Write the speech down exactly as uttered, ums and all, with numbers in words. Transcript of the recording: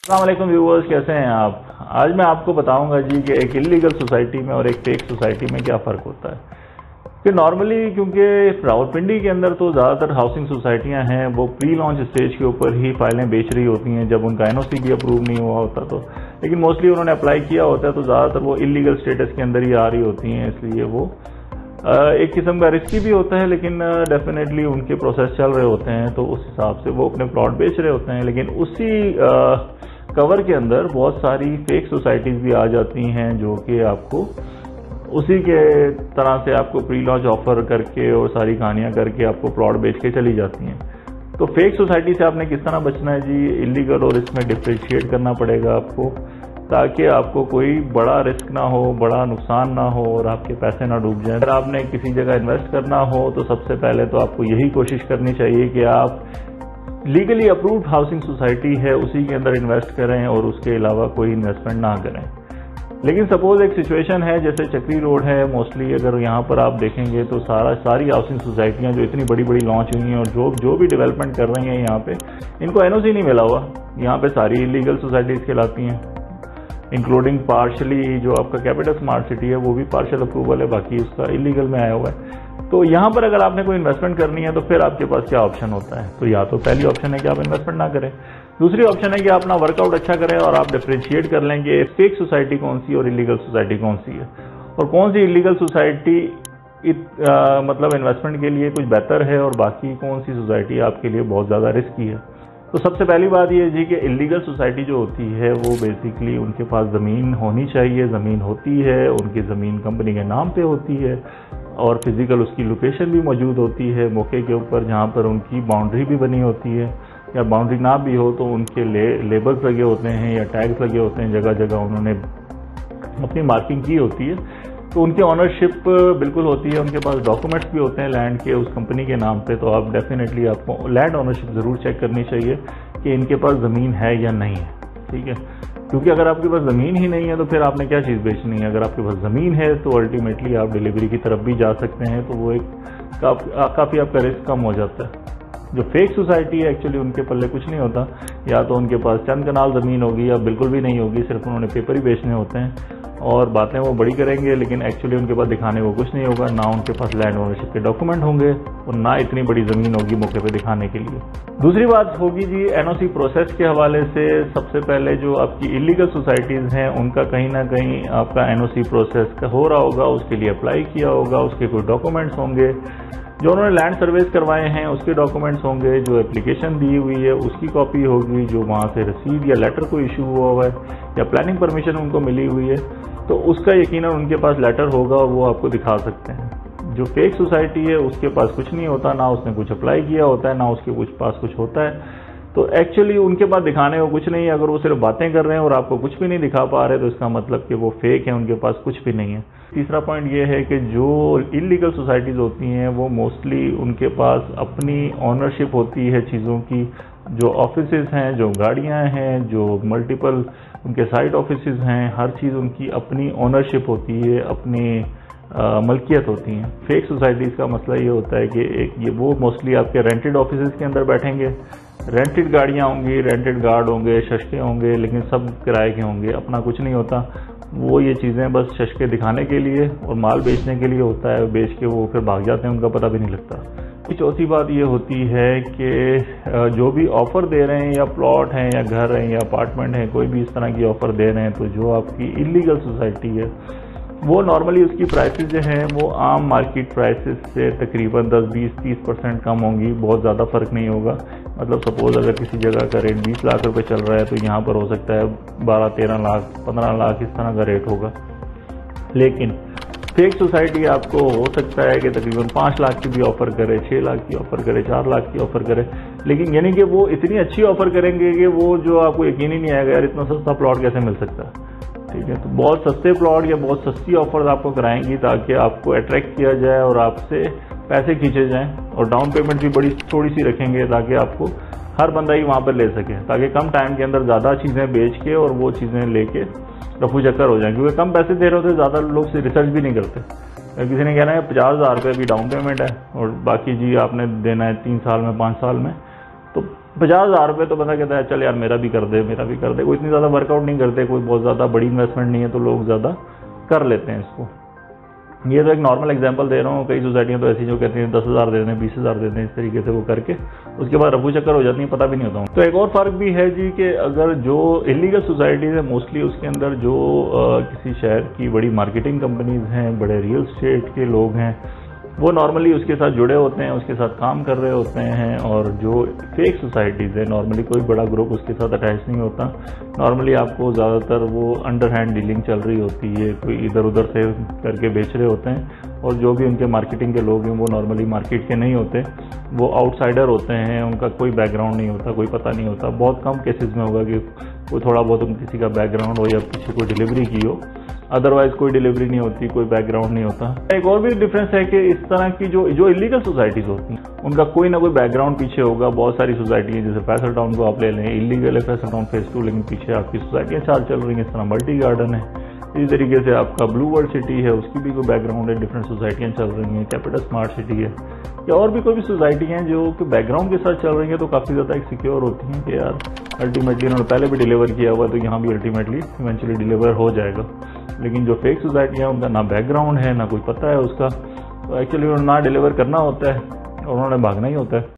अस्सलाम वालेकुम व्यूअर्स, कैसे हैं आप। आज मैं आपको बताऊंगा जी कि एक इलीगल सोसाइटी में और एक फेक सोसाइटी में क्या फ़र्क होता है। कि नॉर्मली क्योंकि रावलपिंडी के अंदर तो ज़्यादातर हाउसिंग सोसाइटियां हैं वो प्री लॉन्च स्टेज के ऊपर ही फाइलें बेच रही होती हैं, जब उनका एनओसी भी अप्रूव नहीं हुआ होता तो। लेकिन मोस्टली उन्होंने अप्लाई किया होता है तो ज़्यादातर वो इलीगल स्टेटस के अंदर ही आ रही होती हैं, इसलिए वो एक किस्म का रिस्की भी होता है, लेकिन डेफिनेटली उनके प्रोसेस चल रहे होते हैं तो उस हिसाब से वो अपने प्लॉट बेच रहे होते हैं। लेकिन उसी कवर के अंदर बहुत सारी फेक सोसाइटीज भी आ जाती हैं जो कि आपको उसी के तरह से आपको प्री लॉन्च ऑफर करके और सारी कहानियां करके आपको प्लॉट बेच के चली जाती हैं। तो फेक सोसाइटी से आपने किस तरह बचना है जी, इलीगल और इसमें डिफरेंशिएट करना पड़ेगा आपको, ताकि आपको कोई बड़ा रिस्क ना हो, बड़ा नुकसान ना हो और आपके पैसे ना डूब जाएं। अगर आपने किसी जगह इन्वेस्ट करना हो तो सबसे पहले तो आपको यही कोशिश करनी चाहिए कि आप लीगली अप्रूव्ड हाउसिंग सोसाइटी है उसी के अंदर इन्वेस्ट करें और उसके अलावा कोई इन्वेस्टमेंट ना करें। लेकिन सपोज एक सिचुएशन है जैसे चक्री रोड है, मोस्टली अगर यहाँ पर आप देखेंगे तो सारा सारी हाउसिंग सोसाइटियाँ जो इतनी बड़ी बड़ी लॉन्च हुई हैं और जो जो भी डेवलपमेंट कर रही हैं यहाँ पे, इनको एनओसी नहीं मिला हुआ। यहाँ पे सारी इलीगल सोसाइटीज कहलाती हैं, इंक्लूडिंग पार्शली जो आपका कैपिटल स्मार्ट सिटी है वो भी पार्शल अप्रूवल है, बाकी उसका इलीगल में आया हुआ है। तो यहाँ पर अगर आपने कोई इन्वेस्टमेंट करनी है तो फिर आपके पास क्या ऑप्शन होता है, तो या तो पहली ऑप्शन है कि आप इन्वेस्टमेंट ना करें, दूसरी ऑप्शन है कि आप अपना वर्कआउट अच्छा करें और आप डिफरेंशिएट कर लेंगे फेक सोसाइटी कौन सी और इलीगल सोसाइटी कौन सी है, और कौन सी इलीगल सोसाइटी मतलब इन्वेस्टमेंट के लिए कुछ बेहतर है और बाकी कौन सी सोसाइटी आपके लिए बहुत ज़्यादा रिस्की है। तो सबसे पहली बात यह जी कि इलीगल सोसाइटी जो होती है वो बेसिकली उनके पास ज़मीन होनी चाहिए, ज़मीन होती है, उनकी ज़मीन कंपनी के नाम पे होती है और फिजिकल उसकी लोकेशन भी मौजूद होती है मौके के ऊपर, जहाँ पर उनकी बाउंड्री भी बनी होती है, या बाउंड्री ना भी हो तो उनके ले, लेबल्स लगे होते हैं या टैग्स लगे होते हैं, जगह जगह उन्होंने अपनी मार्किंग की होती है, तो उनकी ऑनरशिप बिल्कुल होती है, उनके पास डॉक्यूमेंट्स भी होते हैं लैंड के उस कंपनी के नाम पे। तो आप डेफिनेटली आपको लैंड ऑनरशिप ज़रूर चेक करनी चाहिए कि इनके पास ज़मीन है या नहीं है, ठीक है। क्योंकि अगर आपके पास ज़मीन ही नहीं है तो फिर आपने क्या चीज़ बेचनी है। अगर आपके पास ज़मीन है तो अल्टीमेटली आप डिलीवरी की तरफ भी जा सकते हैं, तो वो एक काफ़ी आपका रिस्क कम हो जाता है। जो फेक सोसाइटी है एक्चुअली उनके पल्ले कुछ नहीं होता, या तो उनके पास चंद कनाल ज़मीन होगी या बिल्कुल भी नहीं होगी, सिर्फ उन्होंने पेपर ही बेचने होते हैं और बातें वो बड़ी करेंगे, लेकिन एक्चुअली उनके पास दिखाने को कुछ नहीं होगा, ना उनके पास लैंड ओनरशिप के डॉक्यूमेंट होंगे और ना इतनी बड़ी ज़मीन होगी मौके पे दिखाने के लिए। दूसरी बात होगी जी एनओसी प्रोसेस के हवाले से। सबसे पहले जो आपकी इलीगल सोसाइटीज़ हैं उनका कहीं ना कहीं आपका एनओसी प्रोसेस हो रहा होगा, उसके लिए अप्लाई किया होगा, उसके कोई डॉक्यूमेंट्स होंगे, जो उन्होंने लैंड सर्वेस करवाए हैं उसके डॉक्यूमेंट्स होंगे, जो एप्लीकेशन दी हुई है उसकी कॉपी होगी, जो वहाँ से रसीद या लेटर को इशू हुआ हुआ है या प्लानिंग परमिशन उनको मिली हुई है तो उसका यकीनन उनके पास लेटर होगा और वो आपको दिखा सकते हैं। जो फेक सोसाइटी है उसके पास कुछ नहीं होता, ना उसने कुछ अप्लाई किया होता है, ना उसके कुछ पास कुछ होता है, तो एक्चुअली उनके पास दिखाने को कुछ नहीं है। अगर वो सिर्फ बातें कर रहे हैं और आपको कुछ भी नहीं दिखा पा रहे तो इसका मतलब कि वो फेक है, उनके पास कुछ भी नहीं है। तीसरा पॉइंट ये है कि जो इलीगल सोसाइटीज़ होती हैं वो मोस्टली उनके पास अपनी ऑनरशिप होती है चीज़ों की, जो ऑफिसेज हैं, जो गाड़ियां हैं, जो मल्टीपल उनके साइट ऑफिसेज हैं, हर चीज़ उनकी अपनी ओनरशिप होती है, अपनी आ, मलकियत होती हैं। फेक सोसाइटीज़ का मसला ये होता है कि एक ये वो मोस्टली आपके रेंटेड ऑफिसेज के अंदर बैठेंगे, रेंटेड गाड़ियां होंगी, रेंटेड गार्ड होंगे, शशके होंगे, लेकिन सब किराए के होंगे, अपना कुछ नहीं होता। वो ये चीज़ें बस शशके दिखाने के लिए और माल बेचने के लिए होता है, बेच के वो फिर भाग जाते हैं, उनका पता भी नहीं लगता। चौथी बात ये होती है कि जो भी ऑफ़र दे रहे हैं, या प्लॉट हैं या घर हैं या अपार्टमेंट हैं, कोई भी इस तरह की ऑफ़र दे रहे हैं, तो जो आपकी इलीगल सोसाइटी है वो नॉर्मली उसकी प्राइसेस जो हैं वो आम मार्केट प्राइसेस से तकरीबन दस बीस तीस परसेंट कम होंगी, बहुत ज़्यादा फ़र्क नहीं होगा। मतलब सपोज अगर किसी जगह का रेट बीस लाख रुपए चल रहा है तो यहाँ पर हो सकता है बारह तेरह लाख पंद्रह लाख इस तरह का रेट होगा। लेकिन फेक सोसाइटी आपको हो सकता है कि तकरीबन पाँच लाख की भी ऑफ़र करे, छः लाख की ऑफ़र करे, चार लाख की ऑफ़र करे, लेकिन यानी कि वो इतनी अच्छी ऑफ़र करेंगे कि वो जो आपको यकीन ही नहीं आएगा यार इतना सस्ता प्लॉट कैसे मिल सकता है, ठीक है। तो बहुत सस्ते प्लॉट या बहुत सस्ती ऑफर्स आपको कराएंगी ताकि आपको अट्रैक्ट किया जाए और आपसे पैसे खींचे जाएं, और डाउन पेमेंट भी बड़ी थोड़ी सी रखेंगे ताकि आपको हर बंदा ही वहाँ पर ले सके, ताकि कम टाइम के अंदर ज़्यादा चीज़ें बेच के और वो चीज़ें लेके रफू चक्कर हो जाए। क्योंकि कम पैसे दे रहे होते ज़्यादा लोग से रिसर्च भी नहीं करते। किसी ने कहना है पचास हज़ार रुपये भी डाउन पेमेंट है और बाकी जी आपने देना है तीन साल में पाँच साल में, तो पचास हज़ार रुपये तो बंदा कहता है चल यार मेरा भी कर दे मेरा भी कर दे। कोई इतनी ज़्यादा वर्कआउट नहीं करते, कोई बहुत ज़्यादा बड़ी इन्वेस्टमेंट नहीं है, तो लोग ज़्यादा कर लेते हैं इसको। ये तो एक नॉर्मल एग्जांपल दे रहा हूँ। कई सोसाइटियाँ तो ऐसी जो कहती हैं दस हज़ार दे दें, बीस हज़ार दे दें, इस तरीके से वो करके उसके बाद रफू चक्कर हो जाती है, पता भी नहीं होता। तो एक और फ़र्क भी है जी कि अगर जो इलीगल सोसाइटीज़ है मोस्टली उसके अंदर जो आ, किसी शहर की बड़ी मार्केटिंग कंपनीज हैं, बड़े रियल स्टेट के लोग हैं, वो नॉर्मली उसके साथ जुड़े होते हैं, उसके साथ काम कर रहे होते हैं। और जो फेक सोसाइटीज़ है नॉर्मली कोई बड़ा ग्रुप उसके साथ अटैच नहीं होता। नॉर्मली आपको ज़्यादातर वो अंडर हैंड डीलिंग चल रही होती है, कोई इधर उधर से करके बेच रहे होते हैं। और जो भी उनके मार्केटिंग के लोग हैं वो नॉर्मली मार्केट के नहीं होते, वो आउटसाइडर होते हैं, उनका कोई बैकग्राउंड नहीं होता, कोई पता नहीं होता। बहुत कम केसेस में होगा कि कोई थोड़ा बहुत उन किसी का बैकग्राउंड हो या किसी को डिलीवरी की हो, अदरवाइज कोई डिलीवरी नहीं होती, कोई बैकग्राउंड नहीं होता। एक और भी डिफरेंस है कि इस तरह की जो जो इलीगल सोसाइटीज होती हैं उनका कोई ना कोई बैकग्राउंड पीछे होगा। बहुत सारी सोसाइटी है, जैसे फैसल टाउन को आप ले लें, इलीगल है फैसल टाउन फेज टू, लेकिन पीछे आपकी सोसाइटियाँ चार चल रही हैं। इस तरह मल्टी गार्डन है, इसी तरीके से आपका ब्लू वर्ल्ड सिटी है, उसकी भी कोई बैकग्राउंड है, डिफरेंट सोसाइटियाँ चल रही हैं। कैपिटल स्मार्ट सिटी है, या और भी कोई भी सोसाइटी हैं जो कि बैकग्राउंड के साथ चल रही हैं, तो काफ़ी ज़्यादा एक सिक्योर होती हैं कि यार अल्टीमेटली उन्होंने पहले भी डिलीवर किया हुआ, तो यहाँ भी अल्टीमेटली इवेंचुअली डिलीवर हो जाएगा। लेकिन जो फेक सोसाइटी है उनका ना बैकग्राउंड है, ना कोई पता है उसका, तो एक्चुअली उन्होंने ना डिलीवर करना होता है और उन्होंने भागना ही होता है।